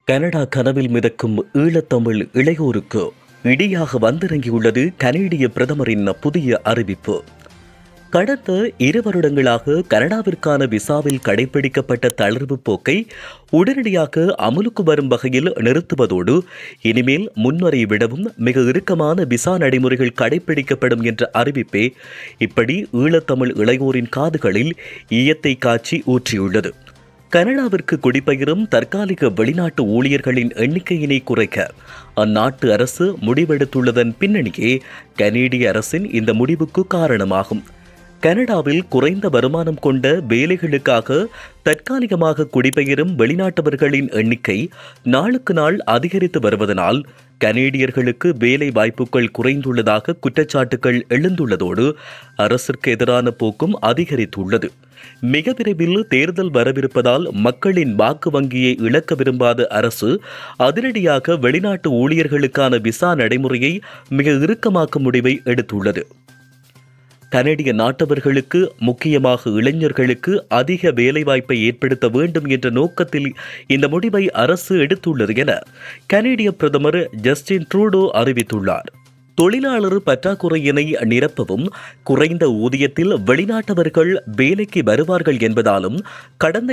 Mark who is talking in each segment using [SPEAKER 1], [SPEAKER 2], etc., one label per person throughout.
[SPEAKER 1] Canada கனவில் மிதக்கும் ஈழத்தமிழ் இளையோருக்கு இடியாக வந்திறங்கியுள்ளது கனேடிய பிரதமரின் புதிய அறிவிப்பு. கடந்த 2 வருடங்களாக கனடாவிற்கான விசாவில் கடைபிடிக்கப்பட்ட தளர்வு போக்கை உடனடியாக அமலுக்கு வரும் வகையில் நிறுத்துவதோடு இனிமேல் முன்வரை விடவும் மிக இறுக்கமான விசா நடைமுறைகள் கடைபிடிக்கப்படும் என்ற அறிவிப்பே இப்படி ஈழத்தமிழ் இளையோரின் காதுகளில் ஈயத்தை காய்ச்சி ஊற்றியுள்ளது. கனடாவிற்கு குடிபெயரும் தற்காலிக வெளிநாட்டு ஊழியர்களின் எண்ணிக்கையினை குறைக்க அந்நாட்டு அரசு முடிவெடுத்துள்ளதன் பின்னணியே கனேடிய அரசின் இந்த முடிவுக்கு காரணமாகும். கனடாவில் குறைந்த வருமானம் கொண்ட வேலைகளுக்காக தற்காலிகமாக குடிபெயரும் வெளிநாட்டவர்களின் எண்ணிக்கை நாளுக்கு நாள் அதிகரித்து வருவதனால் கனேடியர்களுக்கு வேலை வாய்ப்புகள் குறைந்துள்ளதாக குற்றச்சாட்டுகள் எழுந்துள்ளதோடு அரசிற்கு எதிரான போக்கும் அதிகரித்துள்ளது. மிக விரைவில் தேர்தல் வரவிருப்பதால் மக்களின் வாக்கு வங்கியை இழக்க விரும்பாத அரசு அதிரடியாக வெளிநாட்டு ஊழியர்களுக்கான விசா நடைமுறையை மிக இறுக்கமாக்கும் முடிவை எடுத்துள்ளது. கனடிய நாட்டவர்களுக்கு, முக்கியமாக இளைஞர்களுக்கு அதிக வேலைவாய்ப்பை ஏற்படுத்த வேண்டும் என்ற நோக்கத்தில் இந்த முடிவை அரசு எடுத்துள்ளது என கனேடிய பிரதமர் ஜஸ்டின் ட்ரூடோ அறிவித்துள்ளார். தொழிலாளர் பற்றாக்குறையினை நிரப்பவும் குறைந்த ஊதியத்தில் வெளிநாட்டவர்கள் வேலைக்கு வருவார்கள் என்பதாலும் கடந்த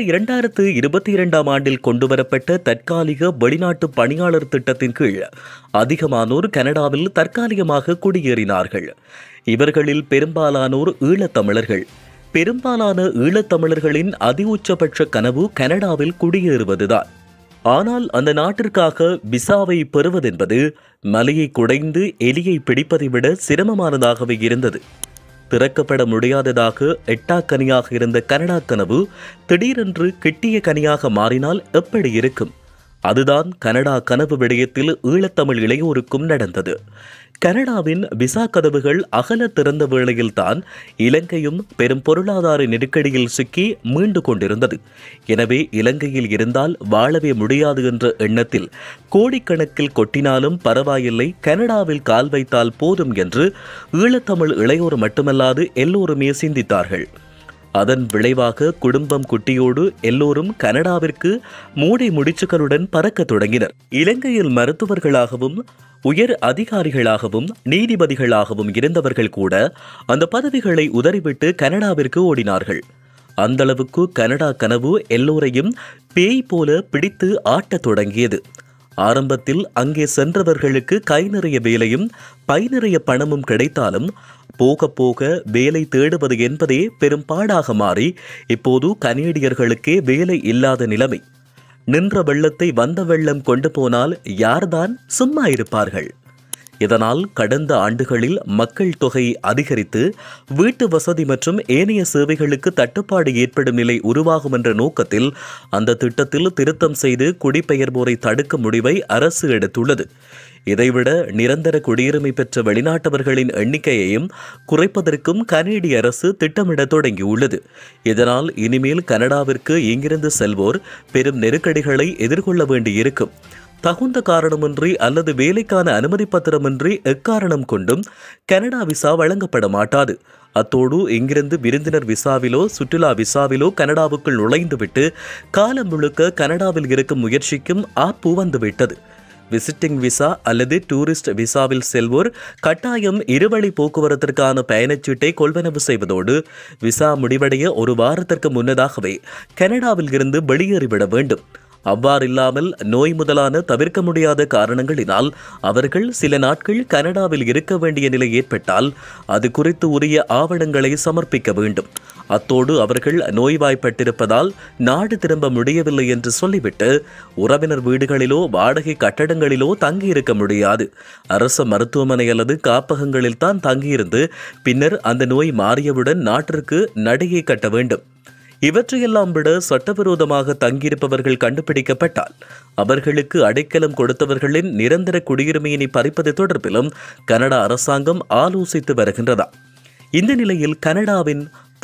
[SPEAKER 1] 2022ஆம் ஆண்டில் கொண்டுவரப்பட்ட தற்காலிக வெளிநாட்டு பணியாளர் திட்டத்தின் கீழ் அதிகமானோர் கனடாவில் தற்காலிகமாக குடியேறினார்கள். இவர்களில் பெரும்பாலானோர் ஈழத்தமிழர்கள். பெரும்பாலான ஈழத்தமிழர்களின் அதிஉச்சபட்ச கனவு கனடாவில் குடியேறுவதுதான். ஆனால் அந்த நாட்டிற்காக விசாவை பெறுவதென்பது மலையை குடைந்து எலியை பிடிப்பதை விட சிரமமானதாகவே இருந்தது. திறக்கப்பட முடியாததாக எட்டாக்கனியாக இருந்த கனடா கனவு திடீரென்று கிட்டிய கனியாக மாறினால் எப்படி இருக்கும்? அதுதான் கனடா கனவு விடயத்தில் ஈழத்தமிழ் இளையோருக்கும் நடந்தது. கனடாவின் விசா கதவுகள் அகல திறந்த வேளையில்தான் இலங்கையும் பெரும் பொருளாதார நெருக்கடியில் சிக்கி மீண்டு கொண்டிருந்தது. எனவே இலங்கையில் இருந்தால் வாழவே முடியாது என்ற எண்ணத்தில் கோடிக்கணக்கில் கொட்டினாலும் பரவாயில்லை, கனடாவில் கால் வைத்தால் போதும் என்று ஈழத்தமிழ் இளையோர் மட்டுமல்லாது எல்லோருமே சிந்தித்தார்கள். அதன் விளைவாக குடும்பம் குட்டியோடு எல்லோரும் கனடாவிற்கு மூடை முடிச்சுகளுடன் பறக்க தொடங்கினர். இலங்கையில் மருத்துவர்களாகவும் உயர் அதிகாரிகளாகவும் நீதிபதிகளாகவும் இருந்தவர்கள் கூட அந்த பதவிகளை உதறிவிட்டு கனடாவிற்கு ஓடினார்கள். அந்தளவுக்கு கனடா கனவு எல்லோரையும் பேய் போல பிடித்து ஆட்டத் தொடங்கியது. ஆரம்பத்தில் அங்கே சென்றவர்களுக்கு கை நிறைய வேலையும் பை நிறைய பணமும் கிடைத்தாலும் போக போக வேலை தேடுவது என்பதே பெரும் பாடாக மாறி இப்போது கனேடியர்களுக்கே வேலை இல்லாத நிலைமை. நின்ற வெள்ளத்தை வந்த வெள்ளம் கொண்டு போனால் யார்தான் சும்மா இருப்பார்கள்? இதனால் கடந்த ஆண்டுகளில் மக்கள் தொகை அதிகரித்து வீட்டு வசதி மற்றும் ஏனைய சேவைகளுக்கு தட்டுப்பாடு ஏற்படும் நிலை உருவாகும் என்ற நோக்கத்தில் அந்த திட்டத்தில் திருத்தம் செய்து குடிபெயர்வோரை தடுக்கும் முடிவை அரசு எடுத்துள்ளது. இதைவிட நிரந்தர குடியுரிமை பெற்ற வெளிநாட்டவர்களின் எண்ணிக்கையையும் குறைப்பதற்கும் கனேடிய அரசு திட்டமிட தொடங்கியுள்ளது. இதனால் இனிமேல் கனடாவிற்கு இங்கிருந்து செல்வோர் பெரும் நெருக்கடிகளை எதிர்கொள்ள வேண்டியிருக்கும். தகுந்த காரணமின்றி அல்லது வேலைக்கான அனுமதி பத்திரமின்றி எக்காரணம் கொண்டும் கனடா விசா வழங்கப்பட மாட்டாது. அத்தோடு இங்கிருந்து விருந்தினர் விசாவிலோ சுற்றுலா விசாவிலோ கனடாவுக்குள் நுழைந்துவிட்டு காலம் முழுக்க கனடாவில் இருக்கும் முயற்சிக்கும் ஆப்பு வந்துவிட்டது. விசிட்டிங் விசா அல்லது டூரிஸ்ட் விசாவில் செல்வோர் கட்டாயம் இருவழி போக்குவரத்திற்கான பயணச்சீட்டை கொள்வனவு செய்வதோடு விசா முடிவடைய ஒரு வாரத்திற்கு முன்னதாகவே கனடாவில் இருந்து வெளியேறிவிட வேண்டும். அவ்வாறில்லாமல் நோய் முதலான தவிர்க்க முடியாத காரணங்களினால் அவர்கள் சில நாட்கள் கனடாவில் இருக்க வேண்டிய நிலை ஏற்பட்டால் அது குறித்து உரிய ஆவணங்களை சமர்ப்பிக்க வேண்டும். அத்தோடு அவர்கள் நோய்வாய்ப்பட்டிருப்பதால் நாடு திரும்ப முடியவில்லை என்று சொல்லிவிட்டு உறவினர் வீடுகளிலோ வாடகை கட்டடங்களிலோ தங்கியிருக்க முடியாது. அரசு மருத்துவமனை அல்லது காப்பகங்களில் தான் தங்கியிருந்து பின்னர் அந்த நோய் மாறியவுடன் நாட்டிற்கு நடையை கட்ட வேண்டும். இவற்றையெல்லாம் விட சட்டவிரோதமாக தங்கியிருப்பவர்கள் கண்டுபிடிக்கப்பட்டால் அவர்களுக்கு அடைக்கலம் கொடுத்தவர்களின் நிரந்தர குடியுரிமையினை பறிப்பது தொடர்பிலும் கனடா அரசாங்கம் ஆலோசித்து வருகின்றதா? இந்த நிலையில் கனடாவின்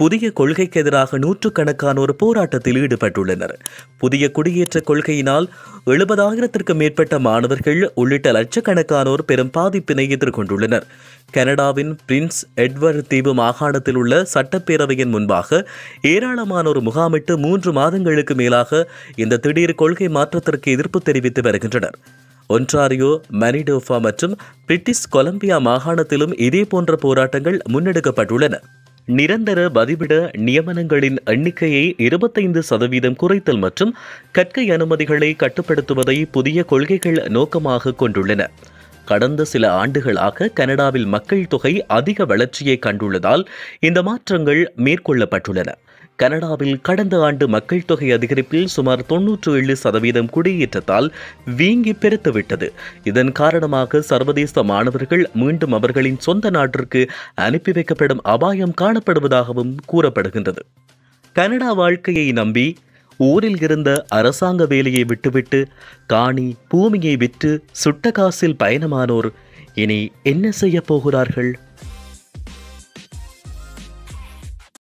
[SPEAKER 1] புதிய கொள்கைக்கு எதிராக நூற்றுக்கணக்கானோர் போராட்டத்தில் ஈடுபட்டுள்ளனர். புதிய குடியேற்ற கொள்கையினால் 70,000த்திற்கும் மேற்பட்ட மாணவர்கள் உள்ளிட்ட லட்சக்கணக்கானோர் பெரும் பாதிப்பினை எதிர்கொண்டுள்ளனர். கனடாவின் பிரின்ஸ் எட்வர்ட் தீவு மாகாணத்தில் உள்ள சட்டப்பேரவையின் முன்பாக ஏராளமானோர் முகாமிட்டு 3 மாதங்களுக்கு மேலாக இந்த திடீர் கொள்கை மாற்றத்திற்கு எதிர்ப்பு தெரிவித்து வருகின்றனர். ஒன்டாரியோ, மனிடோபா மற்றும் பிரிட்டிஷ் கொலம்பியா மாகாணத்திலும் இதேபோன்ற போராட்டங்கள் முன்னெடுக்கப்பட்டுள்ளன. நிரந்தர வதிவிட நியமனங்களின் எண்ணிக்கையை 25% குறைத்தல் மற்றும் கற்கை அனுமதிகளை கட்டுப்படுத்துவதை புதிய கொள்கைகள் நோக்கமாக கொண்டுள்ளன. கடந்த சில ஆண்டுகளாக கனடாவில் மக்கள் தொகை அதிக வளர்ச்சியை கண்டுள்ளதால் இந்த மாற்றங்கள் மேற்கொள்ளப்பட்டுள்ளன. கனடாவில் கடந்த ஆண்டு மக்கள் தொகை அதிகரிப்பில் சுமார் 97% குடியேற்றத்தால் வீங்கி பெருத்துவிட்டது. இதன் காரணமாக சர்வதேச மாணவர்கள் மீண்டும் அவர்களின் சொந்த நாட்டிற்கு அனுப்பி வைக்கப்படும் அபாயம் காணப்படுவதாகவும் கூறப்படுகின்றது. கனடா வாழ்க்கையை நம்பி ஊரில் இருந்த அரசாங்க வேலையை விட்டுவிட்டு காணி பூமியை விற்று சுட்ட காசில் பயணமானோர் இனி என்ன செய்ய போகிறார்கள்?